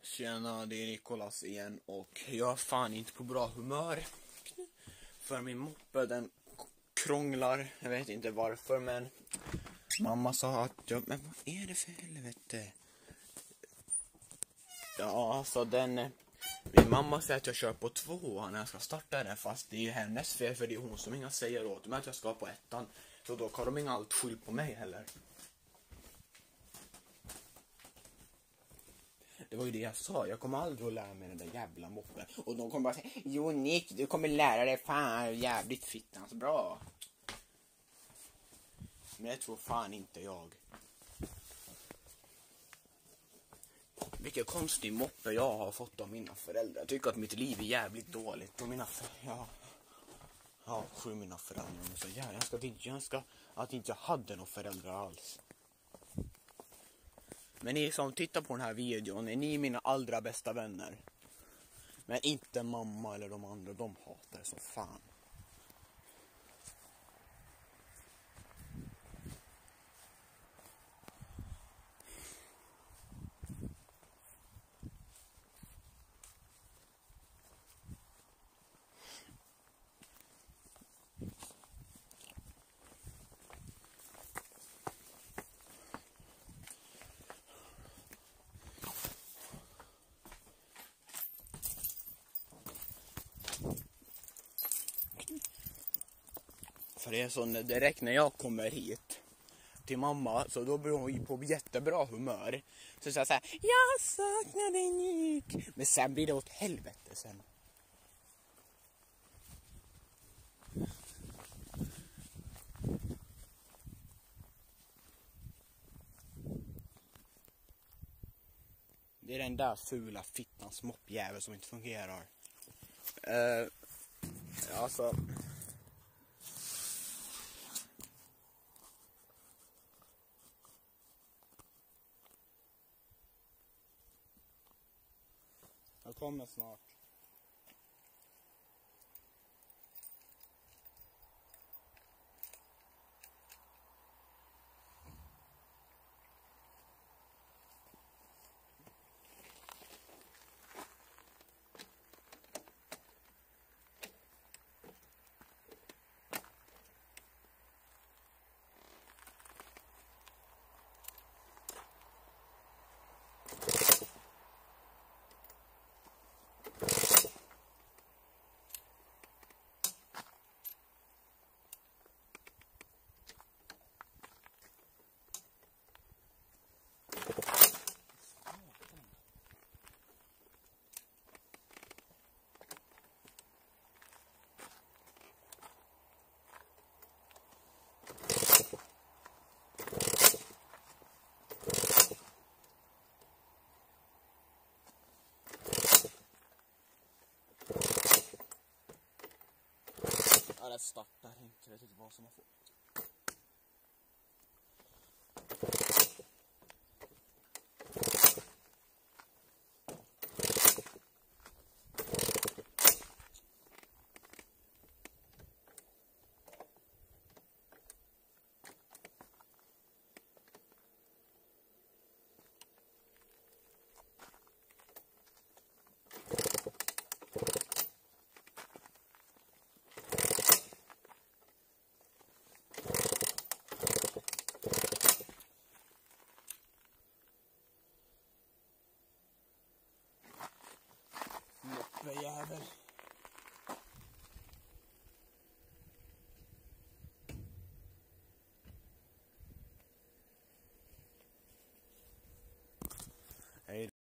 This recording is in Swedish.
Tjena, det är Nikolas igen och jag är fan inte på bra humör. För min moppe den krånglar, jag vet inte varför, men mamma sa att men vad är det för helvete? Ja, alltså min mamma säger att jag kör på 2 när jag ska starta den, fast det är hennes fel för det är hon som inga säger åt mig att jag ska på 1. Så då kan de inga allt skyll på mig heller. Det var ju det jag sa, jag kommer aldrig att lära mig den där jävla moppen. Och de kommer bara säga, jo Nick, du kommer lära dig fan jävligt fittans bra. Men det tror fan inte jag. Vilken konstig moppe jag har fått av mina föräldrar. Jag tycker att mitt liv är jävligt dåligt. Och jag avskyr mina föräldrar. Så jag önskar att inte jag hade några föräldrar alls. Men ni som tittar på den här videon, är ni mina allra bästa vänner. Men inte mamma eller de andra, de hatar det som fan. För det är så direkt när jag kommer hit till mamma, så då blir hon på jättebra humör. Så säger jag så här, jag saknar dig Nick. Men sen blir det åt helvete sen. Det är den där fula fittans moppjävel som inte fungerar. Alltså... Jag kommer snart. Ja, det startar inte. Jag vet inte vad som har fått. Jävel. Hej.